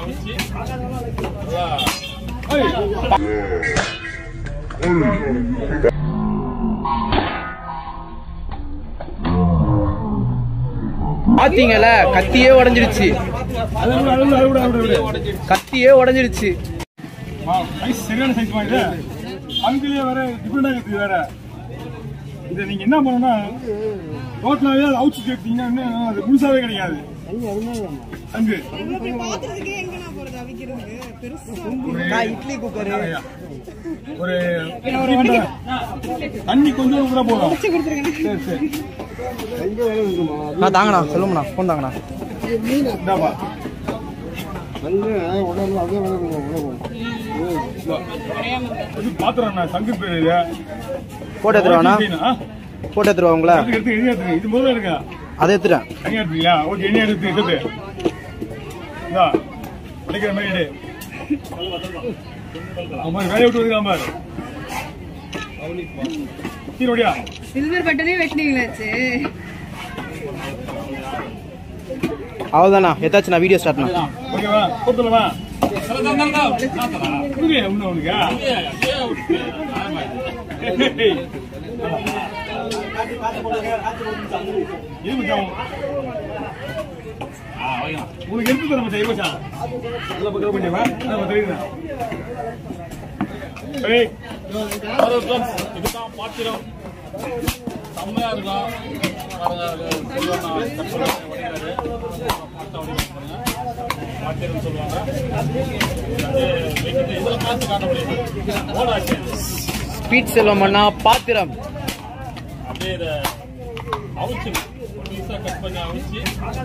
பாத்தீங்களா, கத்தியே உடைஞ்சிருச்சு. கத்தியே உடைஞ்சிருச்சு. சரியான சைஸ் வாங்க. அங்கிலேயே வேற டிஃபரெண்டா இருக்கு வேற. இதை நீங்க என்ன பண்ணணும்னா ரோட்லாவே அதை அவுச்சு கேட்டீங்கன்னா அது முழுசாவே கிடைக்காது. அங்கு இட்லி குக்கர் ஒரு தண்ணி கொஞ்சம் கூட போதும். சரி சரி தாங்கண்ணா, சொல்லுங்கண்ணா, போன் தாங்கண்ணா. பாத்திரம் சங்கு பேரு போட்டோ எடுத்துருவாண்ணா, போட்டோ எடுத்துருவா உங்களா? இது முதல்ல எடுங்க. அதை எடுத்துறேன். தனியா எடுத்துங்களா? ஓகே, என்ன எடுத்து உடைக்கிற மாதிரி வேலையை விட்டு வருகிறாம சில்வர் பட்டனே வெட்டினீங்களாச்சு. அவ்வளோதாண்ணா, எதாச்சும் வீடியோ ஸ்டார்ட்ண்ணா. ஓகேவா? கொடுத்துலவா உனக்கு எடுத்து தர மாட்டேன். நல்ல பக்கம் பண்ணிவா தெரியுதுண்ணா. இதுதான் பாத்திரம். செம்மையா இருக்கும். பாத்திரம் சொல்லுவாங்க. இதுல பார்த்து காட்ட முடியாது. ஸ்பீட் செல்வம் அண்ணா பாத்திரம். அப்படியே இதை அவிச்சு பீஸா கட் பண்ணி அவிச்சு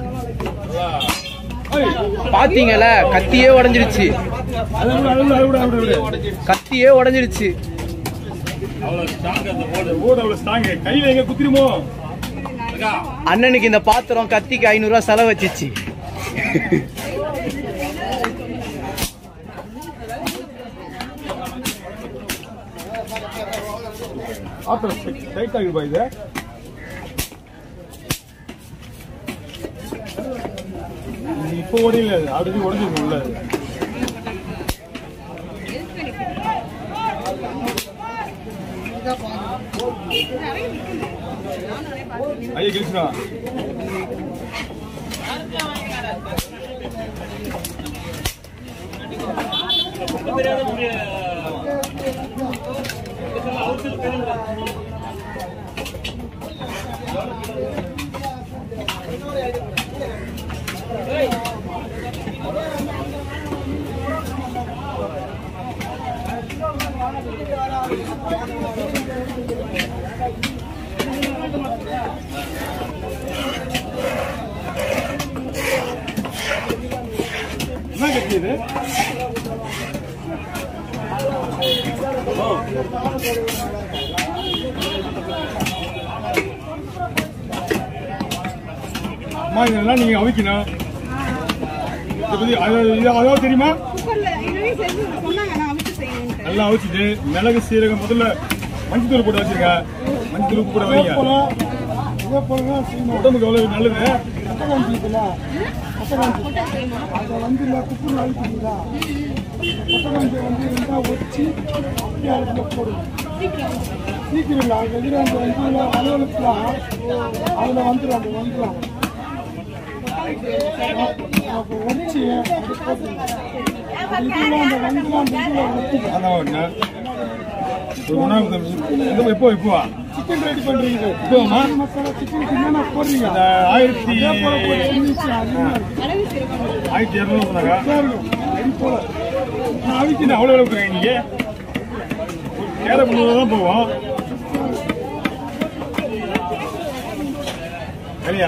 பாத்தீங்களா, கத்தியே உடைஞ்சிருச்சு. கத்தியே உடைஞ்சிருச்சு. கையில எங்க குத்திருமோ. அண்ணனுக்கு இந்த பாத்திரம் கத்திக்கு 500 ரூபாய் செலவு வச்சிச்சு. இப்போ ஓடில அடுத்து உடஞ்சிருக்கும்ல. ஐயா கிருஷ்ணா என்ன கட்டியது? அம்மா இதெல்லாம் நீங்க அவிக்கணும். அதாவது தெரியுமா? நல்லா அவிச்சிட்டு மிளகு சீரகம் முதல்ல மஞ்சத்தூள் போட்டு வச்சிருக்க. மஞ்சத்தூள் கூட வைங்க. உடம்புக்கு எவ்வளவு நல்லது. அதை வந்து குப்பூர் அழிப்பீங்களா? கொட்டை வந்து ரெண்டா வச்சு போடுவோம். சீக்கிரம் இல்லை, அது எதிர அந்த வண்டியில் அலுவலகலாம் அதில் வந்துடும். வச்சு அது போட்டுருங்க. இதெல்லாம் அந்த வண்டிலாம் எப்போ இப்போவா சிக்கன் ரெடி பண்றீங்க? இப்போமா மசாலா சிக்கன் என்னென்ன போடுறீங்க? 1200 சொன்னாங்க. அவிக்கு அவ்வளோ இருக்கிறேன். நீங்க கேர தான் போவோம் சரியா?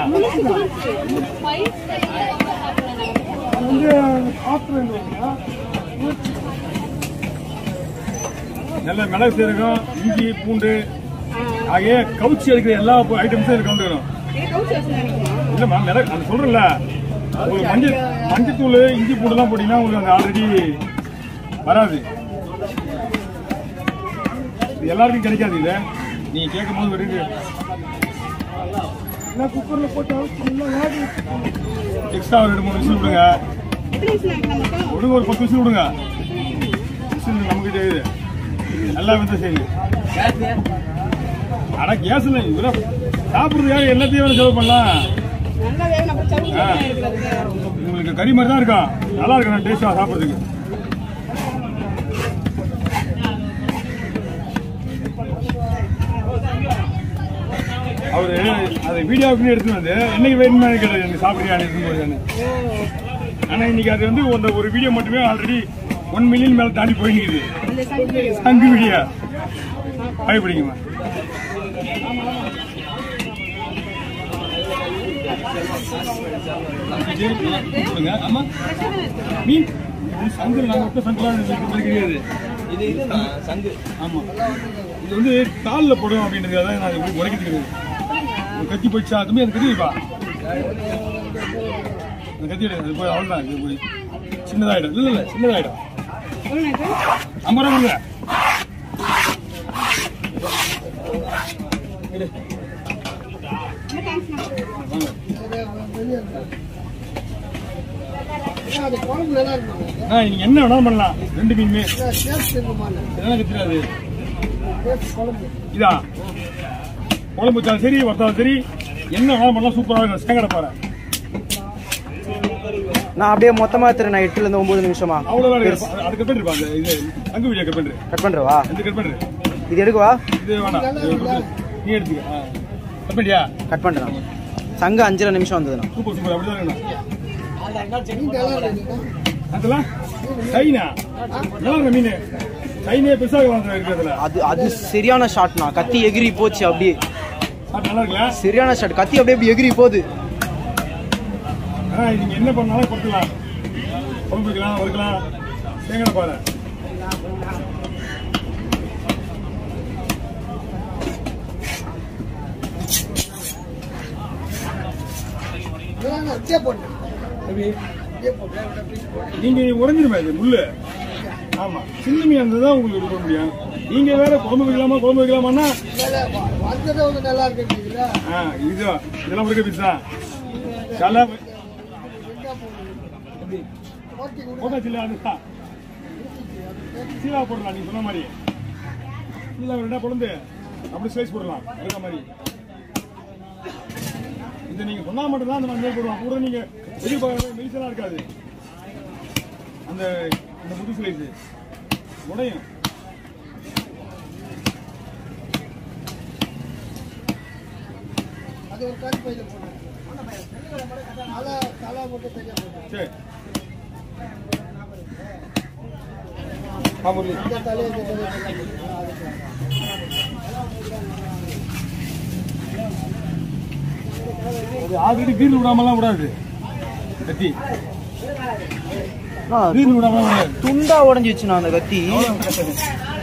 நல்ல மிளகு சீரகம், இஞ்சி, பூண்டு ஆகிய கவுச்சி எடுக்கிற எல்லா ஐட்டம்ஸும் கலந்துக்கணும். இல்லைம்மா, மிளகு அது சொல்றேன்ல, உங்களுக்கு மஞ்சத்தூள், இஞ்சி, பூண்டுலாம் போட்டீங்கன்னா உங்களுக்கு அது ஆல்ரெடி வராது. இது எல்லாருக்கும் கிடைக்காது. இதை நீங்க கேட்கும் போது வருது. குக்கர்ல போட்டு எக்ஸ்ட்ரா 2-3 விசில் விடுங்க. விடுங்க, ஒரு 10 விசில் விடுங்க. விசில் நமக்கிட்ட இது நல்லா வந்து செய்யுங்க. ஆனா கேஸ் இல்லை, இதெல்லாம் சாப்பிட்றதுக்காக எல்லாத்தையும் செலவு பண்ணலாம். உங்களுக்கு கறி மாதிரி தான் இருக்கும், நல்லா இருக்கும் டேஸ்டா சாப்பிட்றதுக்கு. அவரு அதை வீடியோவுக்குன்னு எடுத்துட்டு வந்து என்னைக்கு வேணுமா கேட்டாரு, எனக்கு சாப்பிட்றியா இருக்கும்போது. ஆனா இன்னைக்கு அது வந்து ஒரு வீடியோ மட்டுமே ஆல்ரெடி 1 மில்லியன் மேல தாண்டி போயிடுது. சங்கு வீடியோ பயப்படுங்கம்மா. ஆமா மீன் சங்கு நாங்க சங்குலாம் கிடையாது. சங்கு ஆமா, இது வந்து காலில் போடும் அப்படின்றதுக்காக நான் எப்படி உடைக்கிறது. கத்தி போயிடுச்சா அதுமே அது கத்திப்பா, அந்த கத்தி அது போய் அவ்வளோதான். இது போய் சின்னதாயிடும். இல்லை சின்னதாயிடும். 50 ரூபா கொடுங்க. நீங்க என்ன வேணாலும் பண்ணலாம். 2 மீனுமே தெரியாது. இதான் குழம்பு வச்சாலும் சரி, வறுத்தாலும் சரி, என்ன வேணாலும் பண்ணலாம். சூப்பராக இருக்கும். சேங்கடை பாரு. நான் அப்படியே மொத்தமா எடுத்துறேன். 8 ல இருந்து 9 நிமிஷமா அவ்வளவுதான். அது கட் பண்ணிருப்பா. இது அங்கு வீடியோ கட் பண்றவா? இது கட் பண்றேன். இது எடுக்கவா? இது வேணாம், நீ எடுத்துக்க. கட் பண்ணியா? கட் பண்றேன். சங்கு 5 நிமிஷம் வந்ததுண்ணா. Super super. அப்படிதான் இருக்கணும். அதெல்லாம் சைனா நல்லா மீன். சைனே பெருசாக இருக்கிறதுல அது சரியான ஷாட்னா. கத்தி எகிரி போச்சு அப்படியே. நல்லா இருக்குல்ல? சரியான ஷாட். கத்தி அப்படியே எகிரி போகுது. நீங்க என்ன பண்ணாலும் கொடுக்கலாம். குழம்பு வைக்கலாம், வறுக்கலாம். தேங்காய் பாரு. நீங்க உறைஞ்சிருமா இது முள்ளு? ஆமா, சின்ன மீன் இருந்ததுதான் உங்களுக்கு கொடுக்க முடியும். நீங்க வேற குழம்பு வைக்கலாமான்னா இதெல்லாம் கொடுக்க பீஸ் தான். சீலா போடலாம். நீங்க சொன்ன மாதிரி சீலா 2 பொழுது அப்படி ஸ்லைஸ் போடலாம். அதுக்க மாதிரி இதை நீங்க சொன்னா மட்டும்தான் அந்த மாதிரி போடுவோம். கூட நீங்க வெளியே பார்க்கறது மெலிசெல்லாம் இருக்காது. அந்த புது ஸ்லைஸ் உடையும். சரி ஆல்ரெடி வீடு விடாமலாம் விடாது. கத்தி வீடு விடாமலாம் விடாது. துண்டா உடஞ்சிச்சுண்ணா அந்த கத்தி.